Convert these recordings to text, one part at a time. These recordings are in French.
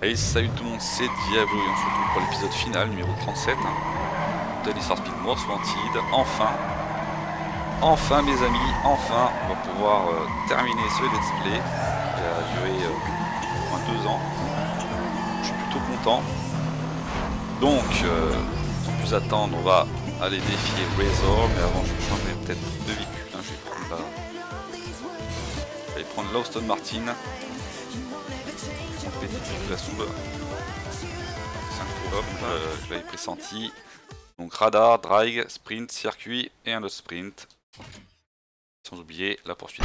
Allez, salut tout le monde, c'est Diablo et on se retrouve pour l'épisode final numéro 37 de Need for Speed Most Wanted. Enfin mes amis, enfin on va pouvoir terminer ce let's play qui a duré au moins 2 ans. Je suis plutôt content. Donc sans plus attendre, on va aller défier Razor, mais avant je vais changer peut-être de véhicule. Je vais prendre la Aston Martin. La sous 5 hop, je l'avais pressenti. Donc radar, drag, sprint, circuit et un autre sprint. Sans oublier la poursuite.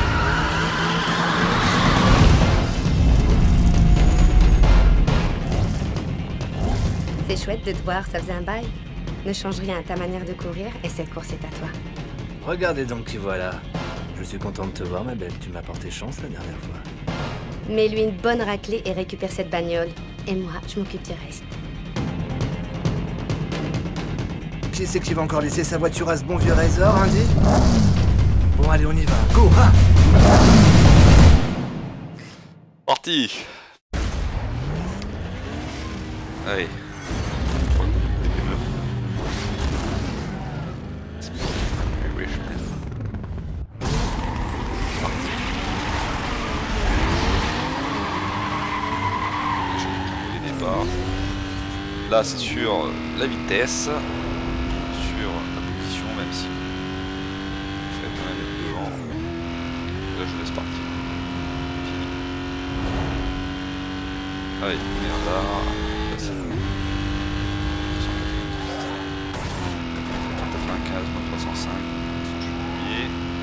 C'est chouette de te voir, ça faisait un bail. Ne change rien à ta manière de courir et cette course est à toi. Regardez donc qui voilà. Je suis content de te voir ma belle, tu m'as porté chance la dernière fois. Mets-lui une bonne raclée et récupère cette bagnole. Et moi, je m'occupe du reste. Qui c'est qui va encore laisser sa voiture à ce bon vieux Razor, hein, dit? Bon, allez, on y va. Go, hein. Parti. Allez. Là c'est sur la vitesse, sur la position, même si il ferait bien aller devant. Là je laisse partir. Fini. Allez, merde là. Là c'est 95, 305. Je vais oublier.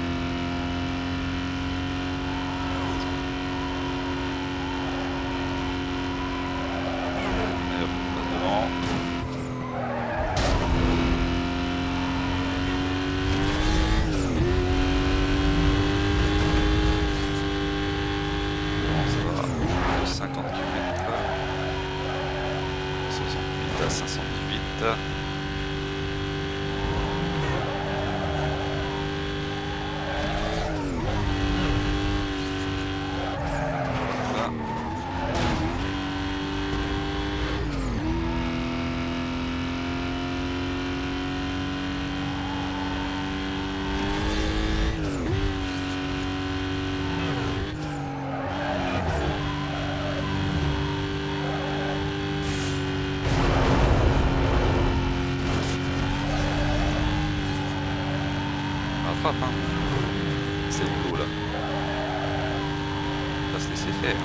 Hein. C'est rigolo là. On va se laisser faire.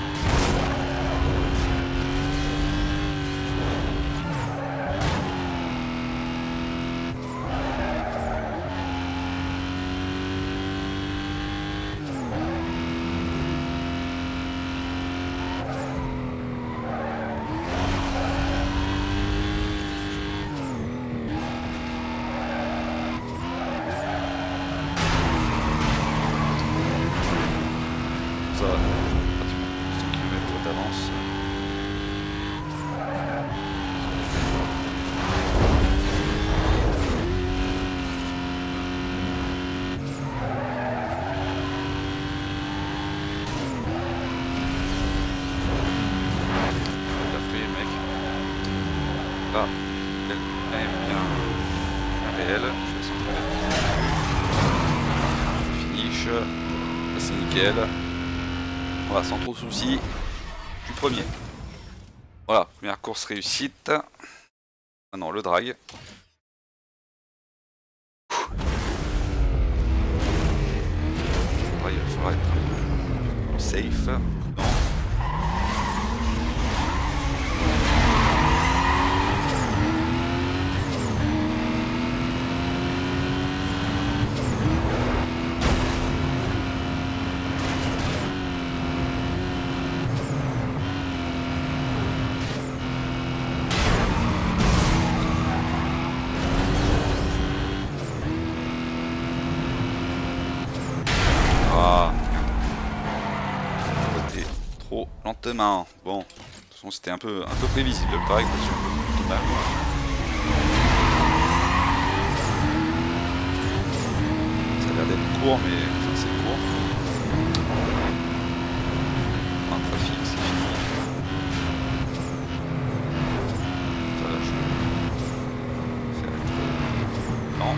Là, elle aime bien réel. Je vais centrer. Finish. Là, c'est nickel. Voilà, sans trop de soucis. Je suis premier. Voilà, première course réussite. Maintenant, le drag. Il faudra être safe. Non. Lentement. Bon, de toute façon c'était un peu prévisible, pareil. Ça a l'air d'être court, mais enfin, c'est court. Un trafic, c'est fini. l'instant.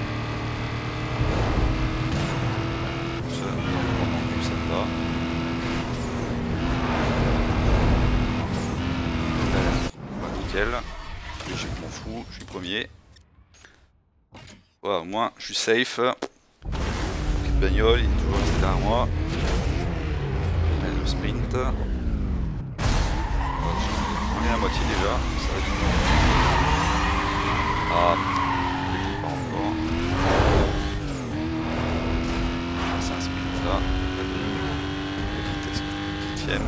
Ça va. Bah, nickel. Je m'en fous, je suis premier. Voilà, au moins je suis safe. Petite bagnole, il est toujours resté derrière moi. Allez, le sprint. On est à moitié déjà, ça va être long. Ah, pas encore. C'est un sprint là. La vitesse qui tienne.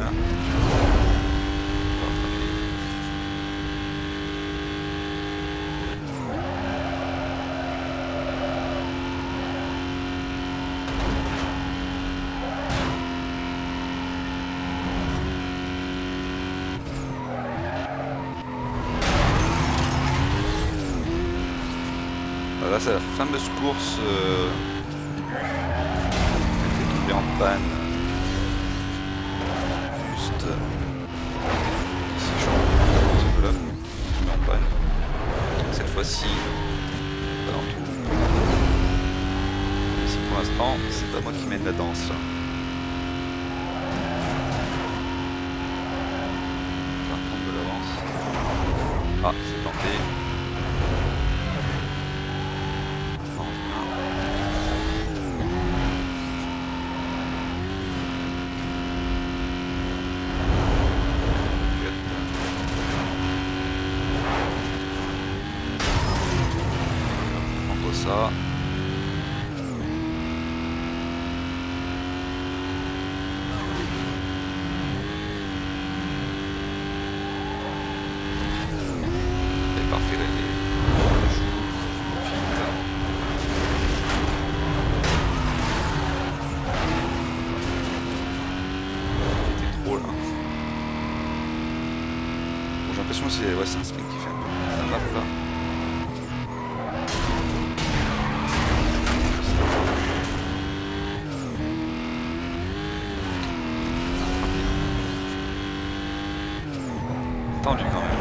Là c'est la fameuse course qui était tombée en panne juste ici je crois là, tombée en panne. Cette fois-ci ici pour l'instant c'est pas moi qui mène la danse. On va prendre de l'avance. Ah c'est tenté. Ça. C'est parfait les joues, c'était trop là. Bon, j'ai l'impression que c'est un sprint qui fait un peu la map là. Tendu quand même.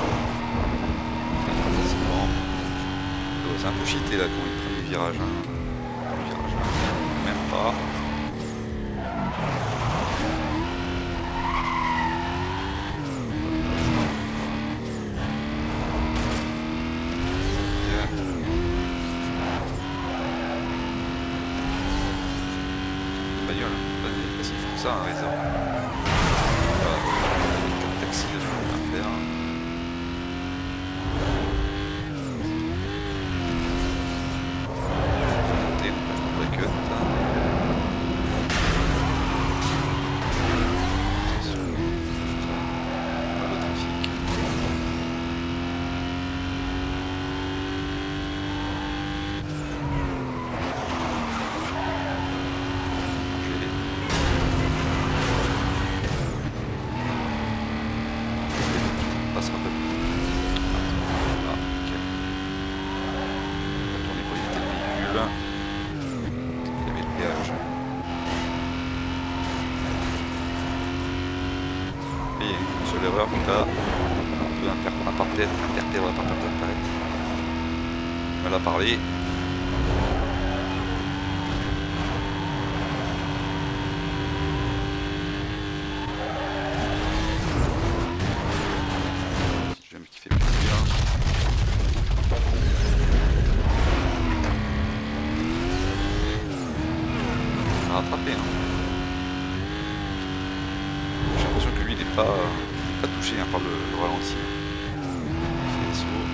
C'est un peu cheaté là quand ils prennent le virage. Hein. Le virage là. Même pas. Une bagnole. Vas-y, il faut ça un réseau. Taxi, je vais faire. L'erreur donc là, un peu interprétable par Tarek. Mal à parler. J'aime qui fait plaisir. À rattraper. Hein. J'ai l'impression que lui il n'est pas touché hein, par le ralenti. Il fait des sauts.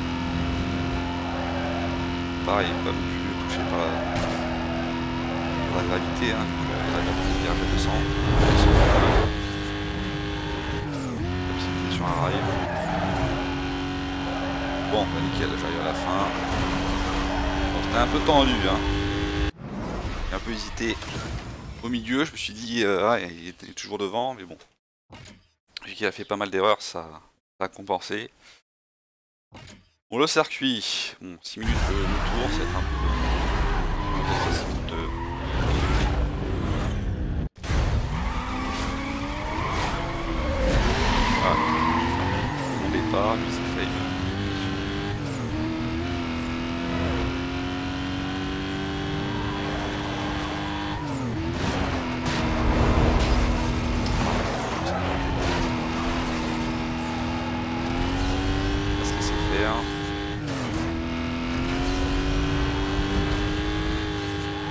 Pareil, pas non plus touché par la gravité. Hein. La gravité vient de 200. Comme si c'était sur un rail. Bon, bah nickel, j'arrive à la fin. Bon, c'était un peu tendu. Hein. J'ai un peu hésité au milieu. Je me suis dit, ah, il était toujours devant, mais bon. Vu qu'il a fait pas mal d'erreurs, ça a compensé. Bon, le circuit, bon, 6 minutes le tour, ça va être un peu... Ça, ah, mon départ, lui c'est fame.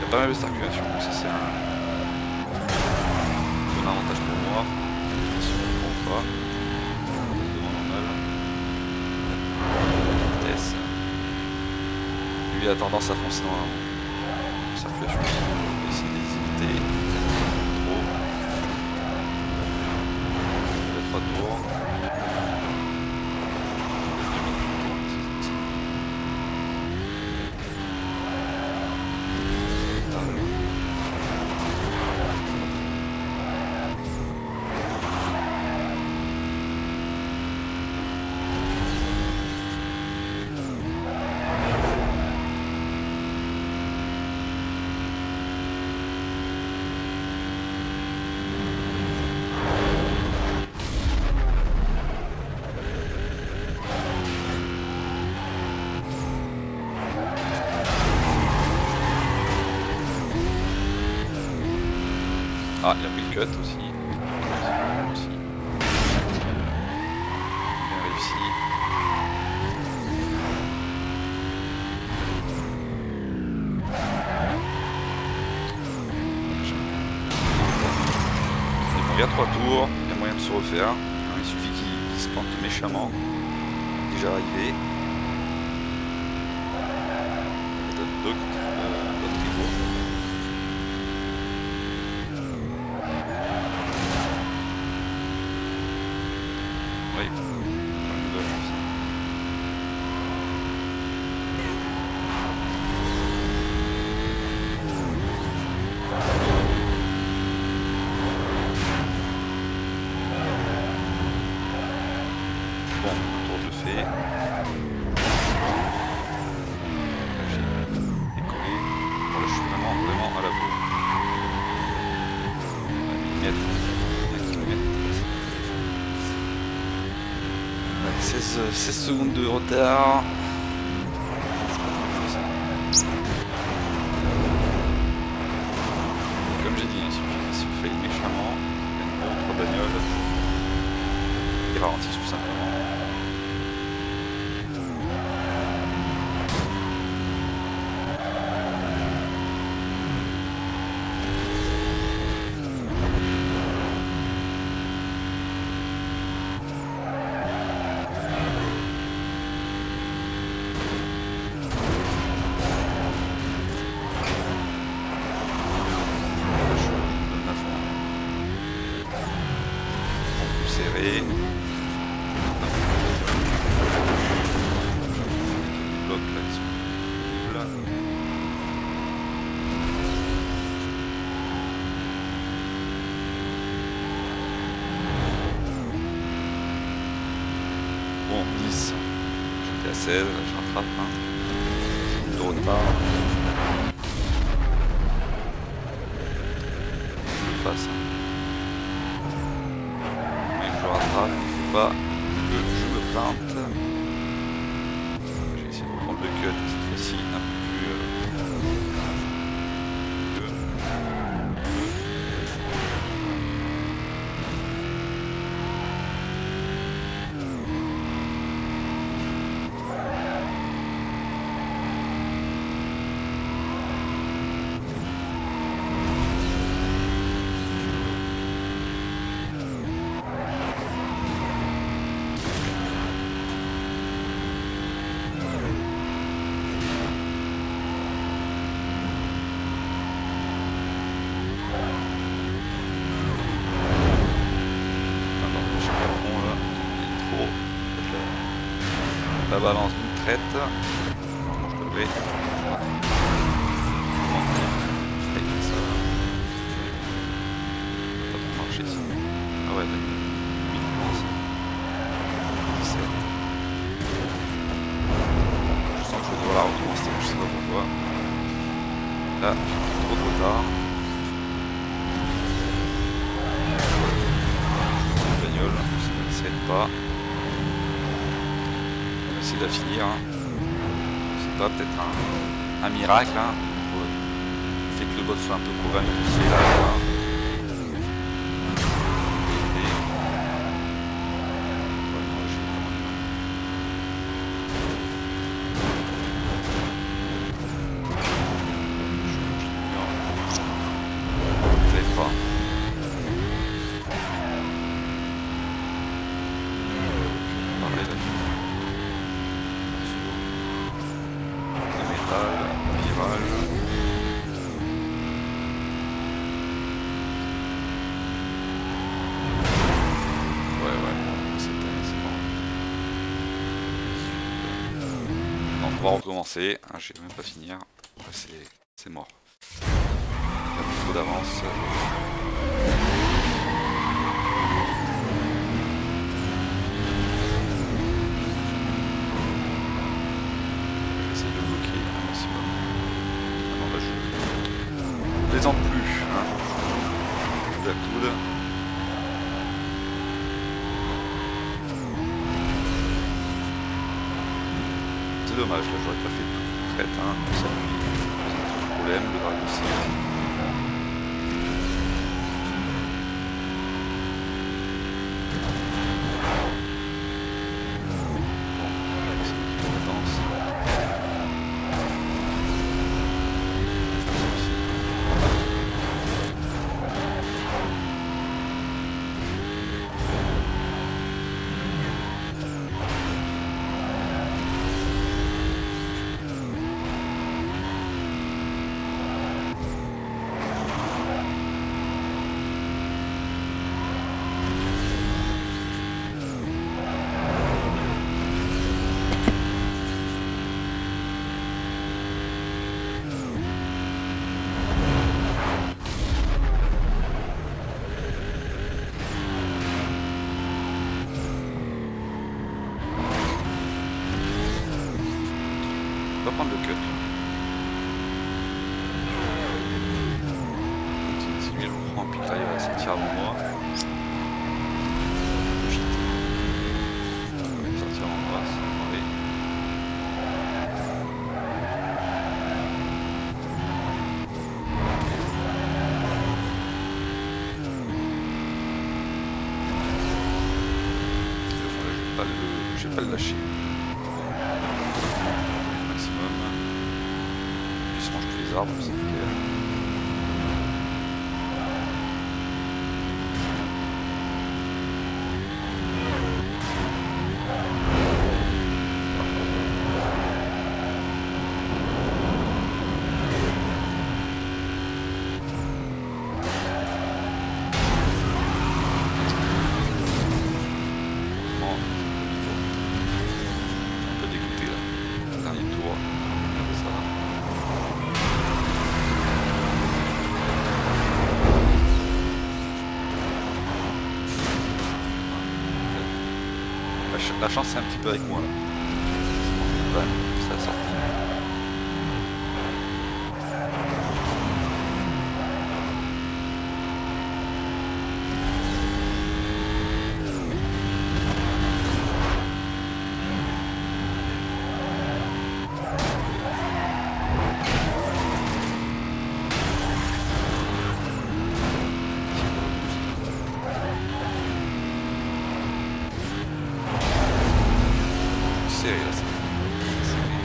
a pas mal de circulation, donc ça c'est un bon avantage pour moi. Si on ne prend pas, devant normal. Vitesse. Lui a tendance à foncer dans la circulation aussi, on va essayer de les éviter. Trop. 3 tours. Ah, il a pris le cut aussi. Bien réussi. C'est bon, il y a 3 tours, il y a moyen de se refaire. Il suffit qu'il se plante méchamment. Déjà arrivé. D'autres rivaux. Oui, une nouvelle chance. Bon, un tour de fait. Là, j'ai décollé. Bon, là, je suis vraiment à la bourre. 1 millimètre. 16 secondes de retard. Comme j'ai dit, il suffit qu'il se faille méchamment. Il y a une autre bagnole. Il ralentit tout simplement. Serré. Bloc là disponible. Bon, 10. J'étais à 16, je rattrape. De retard. Je le fasse. Je rattrape, il ne faut pas que je me plante. Je vais essayer de reprendre le cut cette fois-ci un peu plus. La balance d'une traite. Normalement, je devrais. Ça va pas trop marcher ici. Ah ouais, 17. Je sens que je vais devoir la recommencer, je sais pas pourquoi. Là, j'ai trop de retard. Une bagnole, ça ne s'aide pas. De la finir, hein. C'est pas peut-être un miracle, hein. Le fait que le bot soit un peu programmé ici et là. On va recommencer, hein, je vais même pas finir, c'est mort. Il y a plus trop d'avance. J'essaie de bloquer un maximum. Ah non là je plaisante plus, hein. Coude à coude. C'est dommage, là j'aurais pas fait tout prête, hein, ça c'est un problème, le drag aussi. On va prendre le cut. Si lui le prend, puis que là il va sortir avant moi. Shit. Il va sortir avant moi, c'est mauvais. Je vais pas le lâcher. Je mange tous les arbres, c'est clair. Un peu dégoûté là. Dernier tour. Ça va. La chance c'est un petit peu avec moi là. Voilà, ça a sorti. Serré là, c'est serré.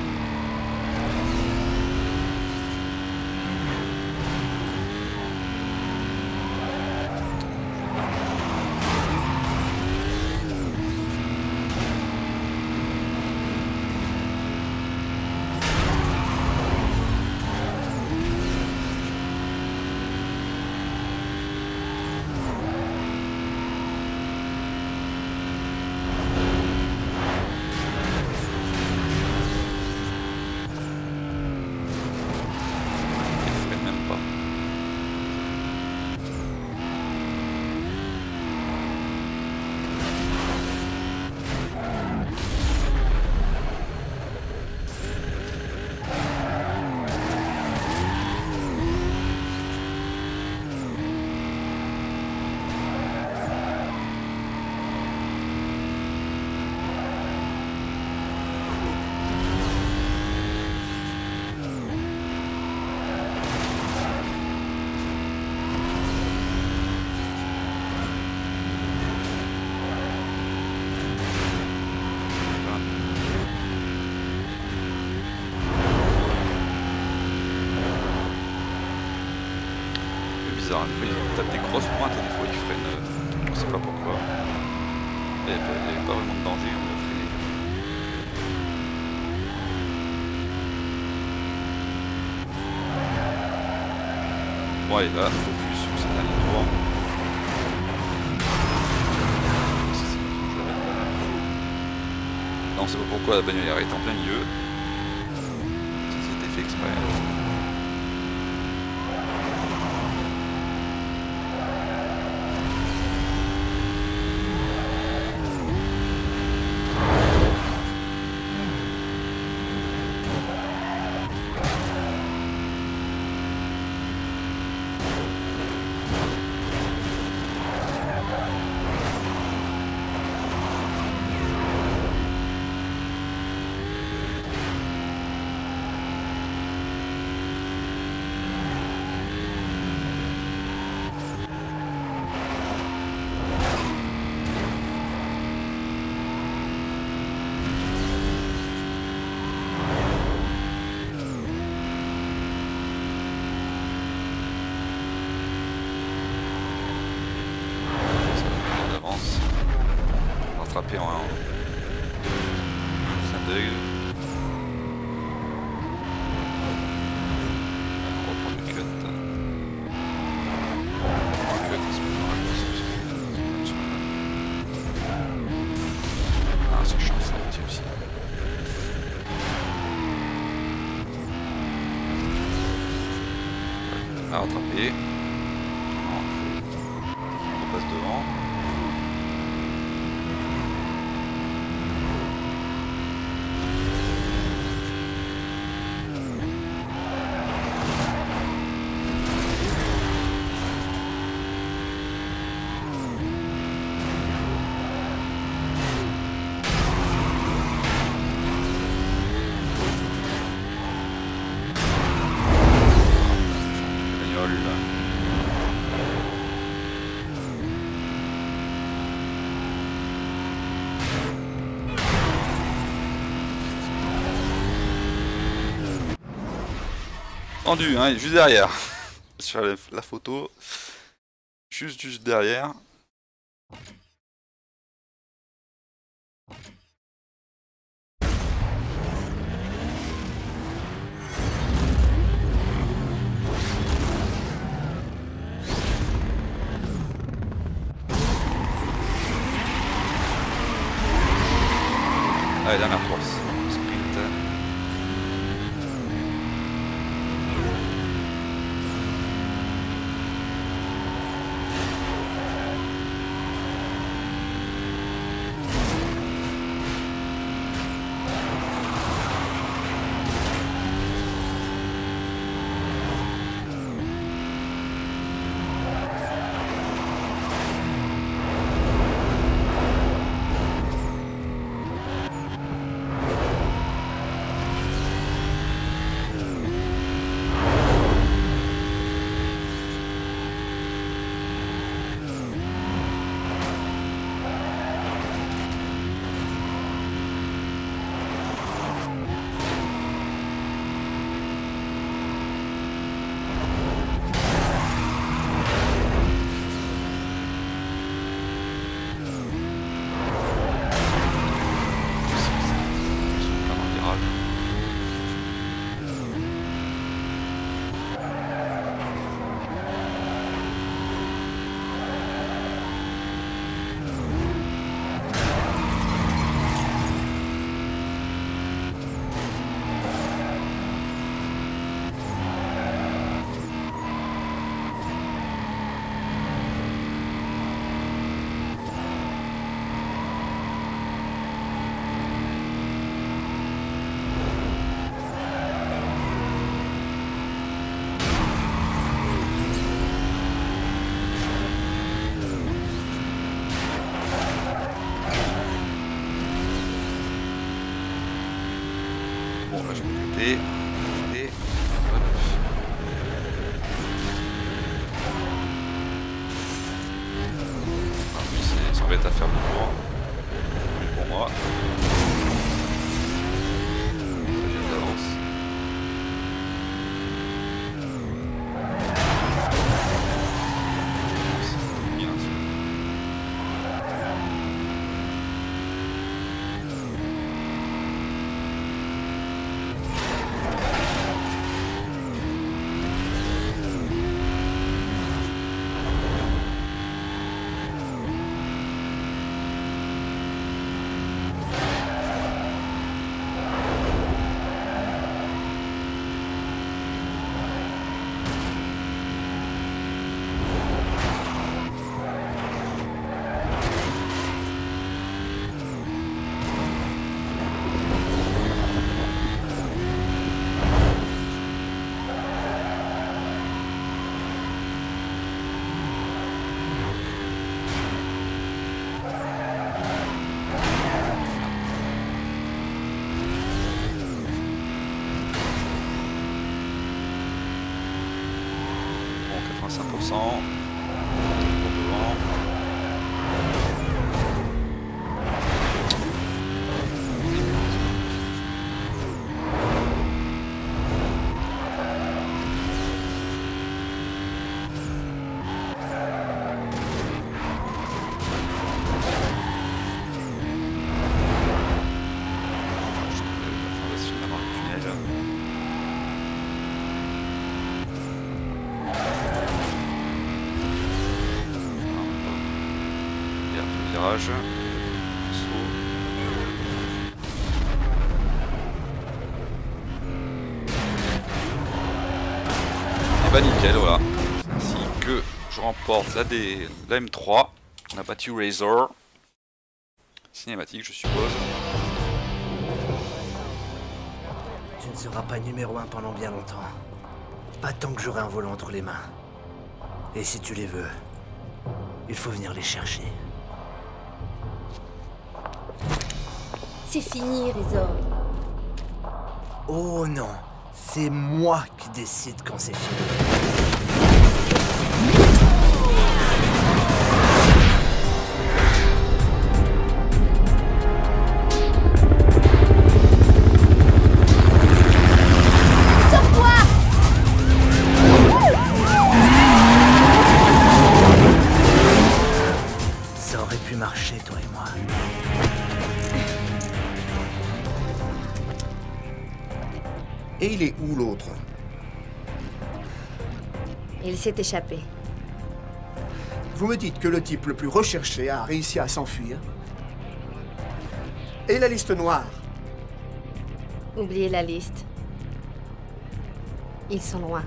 Bizarre, des fois il tape des grosses pointes et des fois il freine, on sait pas pourquoi. Il n'y avait pas vraiment de danger, on a freiné. Bon allez là, focus sur ce dernier tour. Non, c'est pas pourquoi la bagnole est arrêtée en plein milieu. exprès. Rattraper en un d'œil. On reprend le cut. Ah, c'est chiant ça aussi. À rattraper. On passe devant. Tendu, hein, juste derrière. Sur la photo. Juste derrière. Allez, dernière course. Sprint. 85%. Pour devant. Virage. Saut. Et bah nickel, voilà. Ainsi que je remporte la M3. On a battu Razor. Cinématique, je suppose. Tu ne seras pas numéro 1 pendant bien longtemps. Pas tant que j'aurai un volant entre les mains. Et si tu les veux, il faut venir les chercher. C'est fini, Razor. Oh non, c'est moi qui décide quand c'est fini. Sors-toi! Ça aurait pu marcher, toi et moi. Et il est où l'autre? Il s'est échappé. Vous me dites que le type le plus recherché a réussi à s'enfuir? Et la liste noire? Oubliez la liste. Ils sont loin.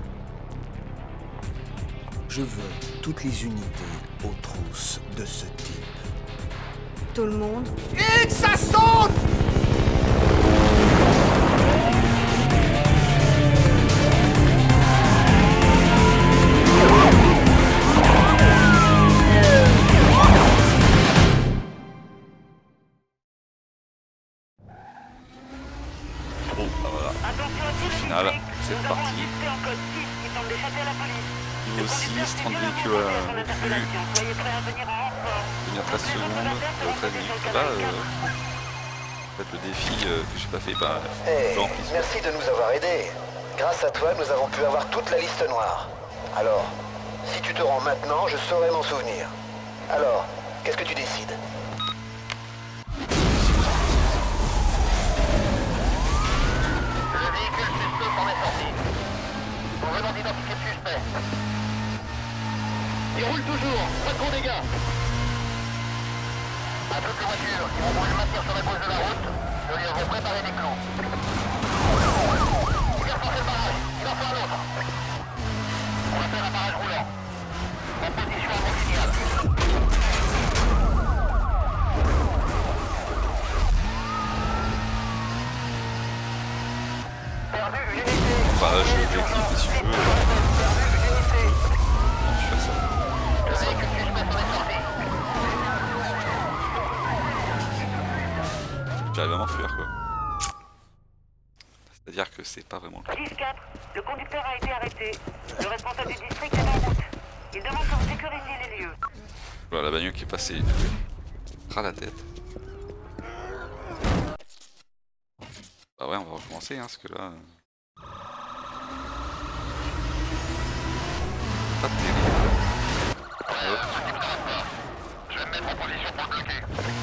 Je veux toutes les unités aux trousses de ce type. Tout le monde. Et que ça saute! Bon, bah voilà. Final, c'est parti. Niveau 6, 30 véhicules vus. Venir 13 secondes, 13 minutes. Là, en fait, le défi que j'ai pas fait, bah, Hey, genre, il se- merci de nous avoir aidés. Grâce à toi, nous avons pu avoir toute la liste noire. Alors, si tu te rends maintenant, je saurai m'en souvenir. Alors, qu'est-ce que tu décides? Le véhicule suspect s'en est sorti. Nous venons d'identifier le suspect. Il roule toujours, pas de gros dégâts. À toutes les voitures qui vont vouloir le maintenir sur la gauche de la route, nous lui avons préparé des clous. Il a forcé le barrage, il en faut un autre. On va faire un barrage roulant. En position à mon signal. Perdu une unité. Bah, je vais cliquer si je veux. Non, je fais ça. Le véhicule suspect s'en est sorti. J'arrive vraiment à fuir, quoi. C'est-à-dire que c'est pas vraiment le cas. 10-4, le conducteur a été arrêté. Le responsable du district est en route. Il demande que vous sécurisiez les lieux. Voilà, la bagnole qui est passée ras la tête. Bah ouais, on va recommencer, hein, parce que là... Pas terrible. Hop. Je vais me mettre en position pour bloquer.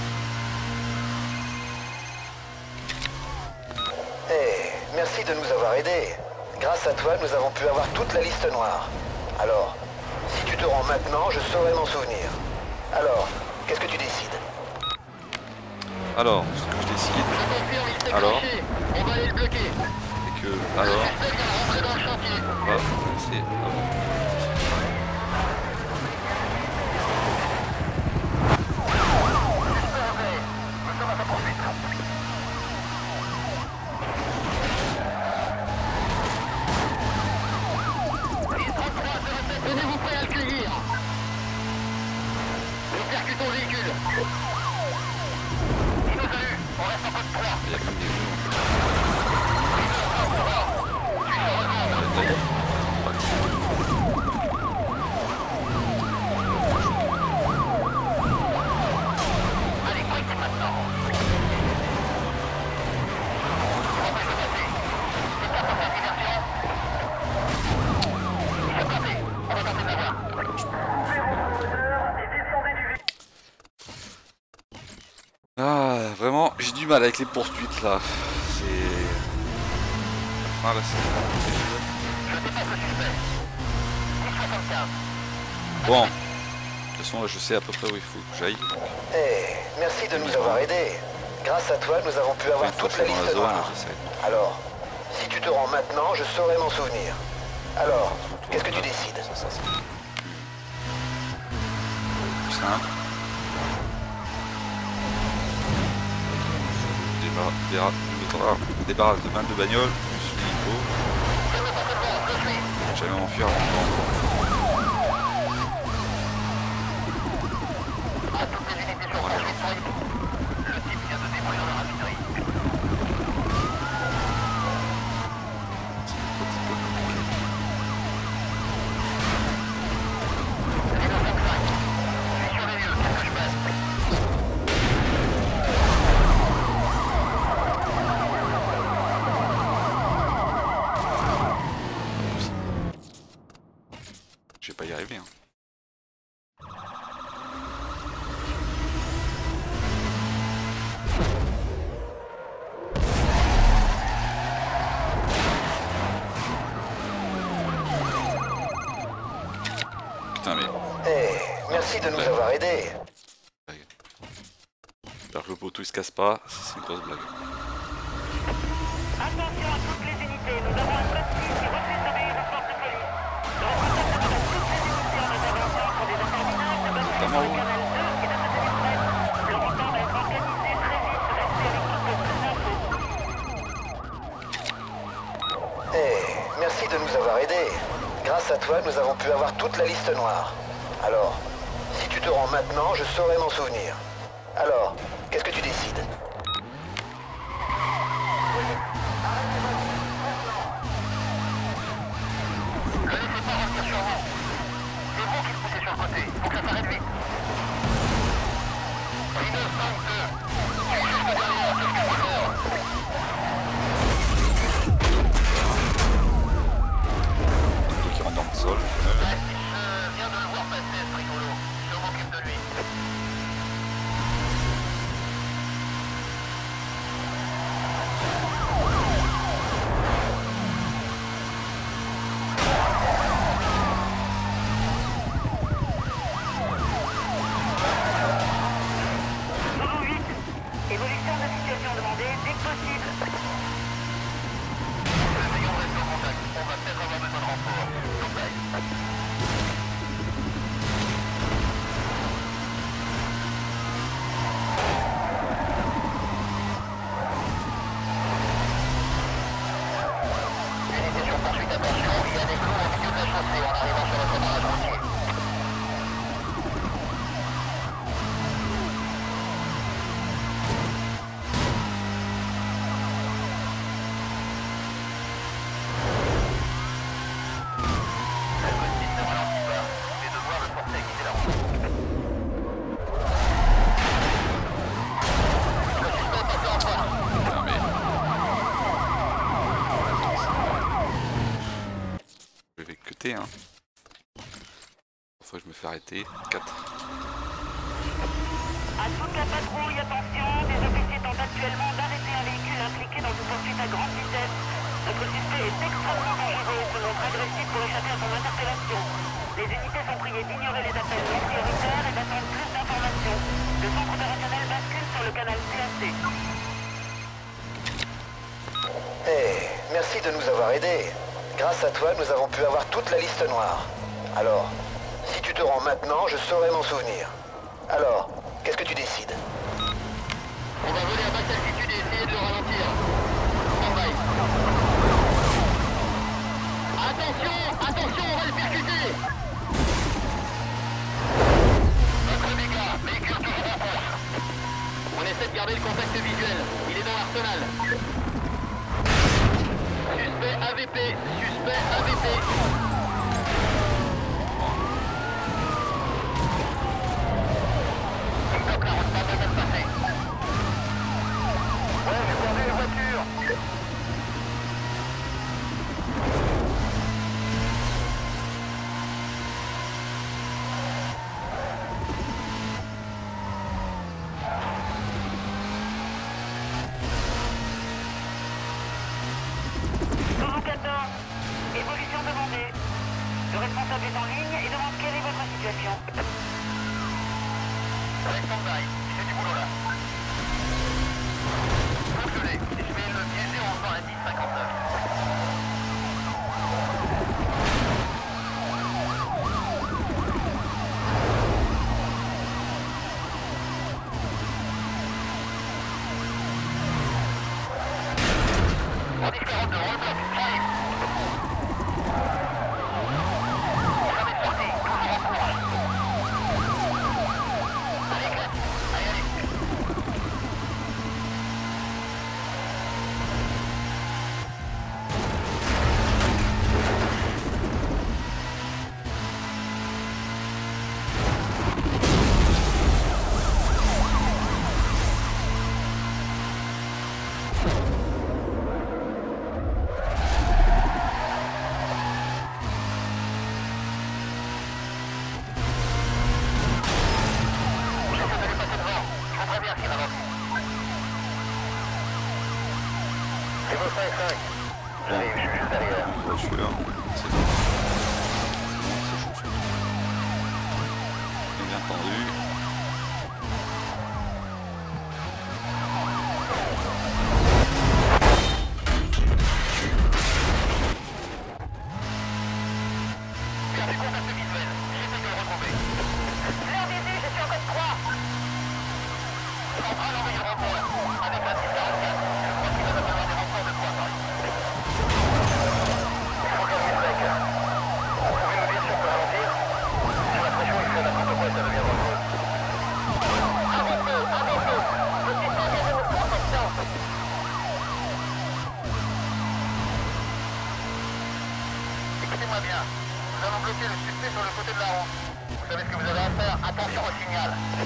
Hey, merci de nous avoir aidés. Grâce à toi, nous avons pu avoir toute la liste noire. Alors, si tu te rends maintenant, je saurai m'en souvenir. Alors, qu'est-ce que tu décides? Alors, ce que je décide... Alors... On va aller le bloquer. Et que... Alors... On va passer... Tenez-vous prêt à le cueillir. Nous percutons le véhicule. Il nous a eu. On reste en code 3. Il y a comme des roues. mal avec les poursuites là. C'est... Ah là c'est... Bon. De toute façon là je sais à peu près où il faut que j'aille. Hey, merci de nous avoir aidés. Grâce à toi, nous avons pu avoir toute la liste noire. Alors, si tu te rends maintenant, je saurai m'en souvenir. Alors, qu'est-ce que tu décides? Ça, c'est plus simple. Débarrasse de 22 bagnoles, plus l'hélico. Jamais m'enfuir avant le temps. Je vais pas y arriver. Hein. Putain mais... Hey, merci de nous avoir aidés. J'espère que le poteau il se casse pas, c'est une grosse blague. Attention à toutes les unités, nous avons un suspect qui refuse d'obéir aux forces de police. Le responsable de toutes les unités en intervention pour des affaires mineures de basculer sur le canal 2 et de se tenir prêt. Le report va être organisé très vite, restez avec toutes les infos. Hey, merci de nous avoir aidés. Grâce à toi, nous avons pu avoir toute la liste noire. Alors, si tu te rends maintenant, je saurai m'en souvenir. Alors, qu'est-ce que tu décides? Qui rentre dans le sol. Zulu 8, évolution de situation demandée dès que possible. Putain mais... Je vais cutter hein. Parfois je me fais arrêter. 4. À toute la patrouille, attention, des officiers tentent actuellement d'arrêter un véhicule impliqué dans une poursuite à grande vitesse. Notre suspect est extrêmement dangereux, se montre agressif pour échapper à son interpellation. Les unités sont priées d'ignorer les appels non prioritaires et d'attendre plus d'informations. Le centre opérationnel bascule sur le canal CAC. Hey, merci de nous avoir aidés. Grâce à toi, nous avons pu avoir toute la liste noire. Alors, si tu te rends maintenant, je saurai m'en souvenir. Alors, qu'est-ce que tu décides? On va voler à basse altitude et essayer de le ralentir. Stand-by. Attention, attention, on va le percuter. Notre méga, véhicule toujours en course. On essaie de garder le contact visuel. Il est dans l'arsenal. Suspect AVP, suspect AVP. Donc la route va bien se passer. Ouais, j'ai perdu les voitures. responsable est en ligne et demande quelle est votre situation. Avec Sandai, j'ai du boulot là. Faut que je l'ai. Je vais le piéger en faisant un 10-59. En 10-42, rollblock, j'arrive. Jamais sorti, toujours en cours. Allez, clap. Allez, allez. J'arrive, je suis juste derrière. Une voiture, c'est bon. C'est chaud. Bien entendu. J'ai du contact visuel. J'essaie de le retrouver. L'air busy, je suis en code 3. Central envoyé le renfort. Avec la 1044. Je crois qu'il va me falloir des renforts de poids, Paris. Il faut calmer le mec. Vous pouvez nous dire si on peut ralentir? J'ai l'impression qu'il fait n'importe quoi et ça devient dangereux. Avancez, avancez. Je suis pas bien de votre protection. Écoutez-moi bien. Nous allons bloquer le suspect sur le côté de la route. Vous savez ce que vous avez à faire? Attention au signal.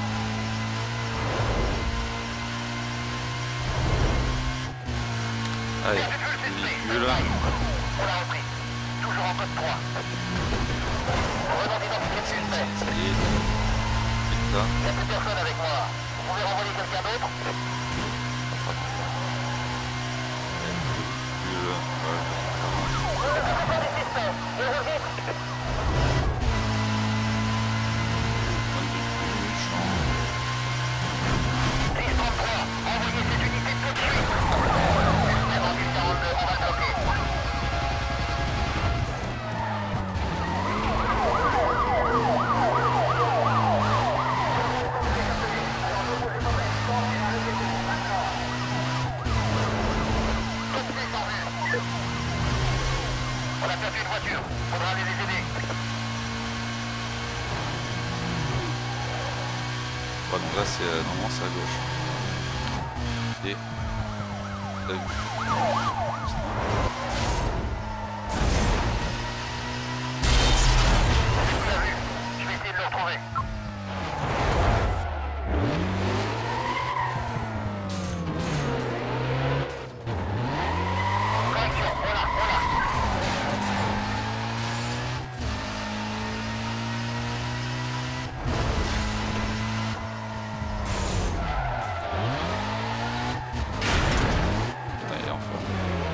Allez, J'ai vu le suspect. véhicule. On l'a repris. Toujours en code 3. Venons d'identifier le suspect. Ça y est. C'est ça. Il n'y a plus personne avec moi. Vous pouvez renvoyer quelqu'un d'autre? Véhicule. Voilà. Envoyez cette unité tout de suite. Avant du 42, on va le bloquer. Tout de suite en vue. On a perdu une voiture. Faudra aller les aider. Bon, donc là, c'est normalement c'est à gauche. Et t'as vu. Tu l'as vu. Je vais essayer de le retrouver. Correction, voilà, voilà. Putain, il est en forme.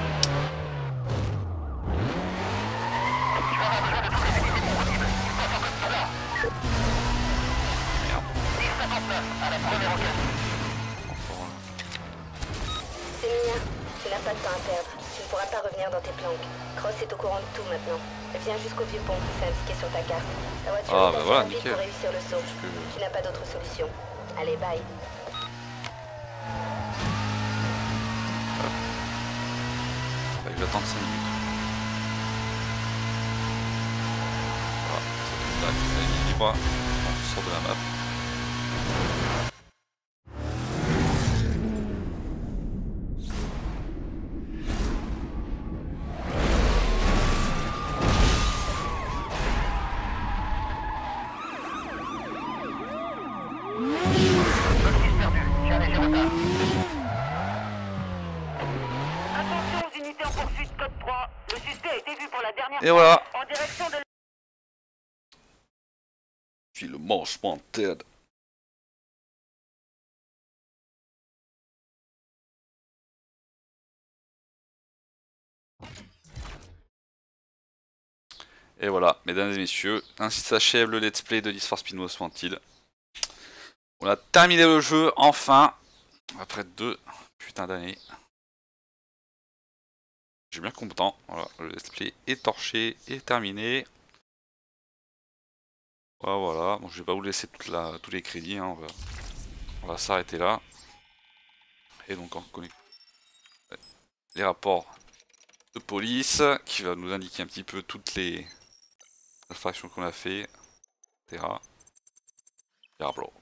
Je vais avoir besoin de toutes les unités disponibles. Il passe en code 3. Merde. 1059 à la première occasion. En forme. C'est Mia. Tu n'as pas de temps à perdre. Tu ne pourras pas revenir dans tes planques. Cross est au courant de tout maintenant. Viens jusqu'au vieux pont, c'est indiqué sur ta carte. Ta voiture Ah, est bah assez voilà, rapide nickel. pour réussir le saut. Tu n'as pas d'autre solution. Allez, bye. Fait que j'attends 5 minutes. Voilà, c'est tac, la ligne libre. On sort de la map. Notice perdu. J'ai un léger retard. Attention aux unités en poursuite code 3. Le suspect a été vu pour la dernière Et fois voilà. en direction de... Je suis le manchement de tête. Et voilà, mesdames et messieurs, ainsi s'achève le let's play de Need for Speed Most Wanted. On a terminé le jeu, enfin, après 2 putains d'années. Je suis bien content, voilà, le let's play est torché et terminé. Voilà, bon, je vais pas vous laisser tous les crédits, hein, on va s'arrêter là. Et donc on connecte les rapports de police qui va nous indiquer un petit peu toutes les infractions qu'on a fait, etc. Diablo.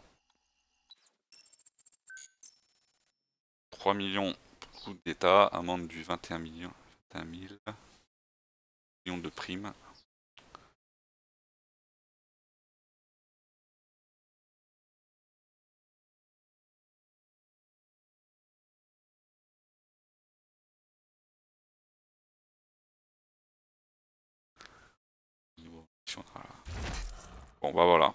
3 millions pour coup d'état, amende du 21 millions, 21 000 millions de primes. Bon bah voilà.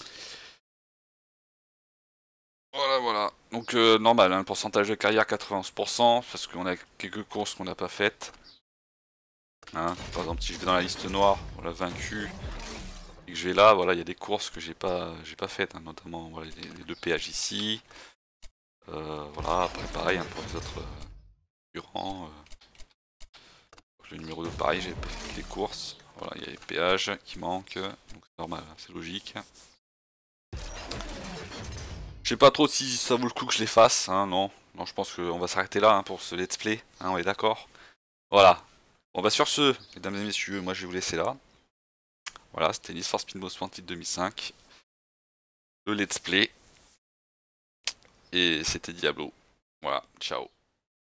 Voilà. Donc normal, hein, le pourcentage de carrière 91%, parce qu'on a quelques courses qu'on n'a pas faites. Hein, par exemple si je vais dans la liste noire, on l'a vaincu, et que je vais là, voilà, il y a des courses que j'ai pas faites, hein, notamment voilà, les 2 péages ici. Voilà, après pareil hein, pour les autres durant. Le numéro 2 pareil, j'ai pas fait les courses. Voilà, il y a les péages qui manquent, donc c'est normal, hein, c'est logique. Je sais pas trop si ça vaut le coup que je les fasse, hein, non, je pense qu'on va s'arrêter là hein, pour ce let's play, hein, on est d'accord. Voilà. Bon bah sur ce, mesdames et messieurs, moi je vais vous laisser là. Voilà, c'était Need for Speed Most Wanted 2005. Le let's play. Et c'était Diablo. Voilà, ciao.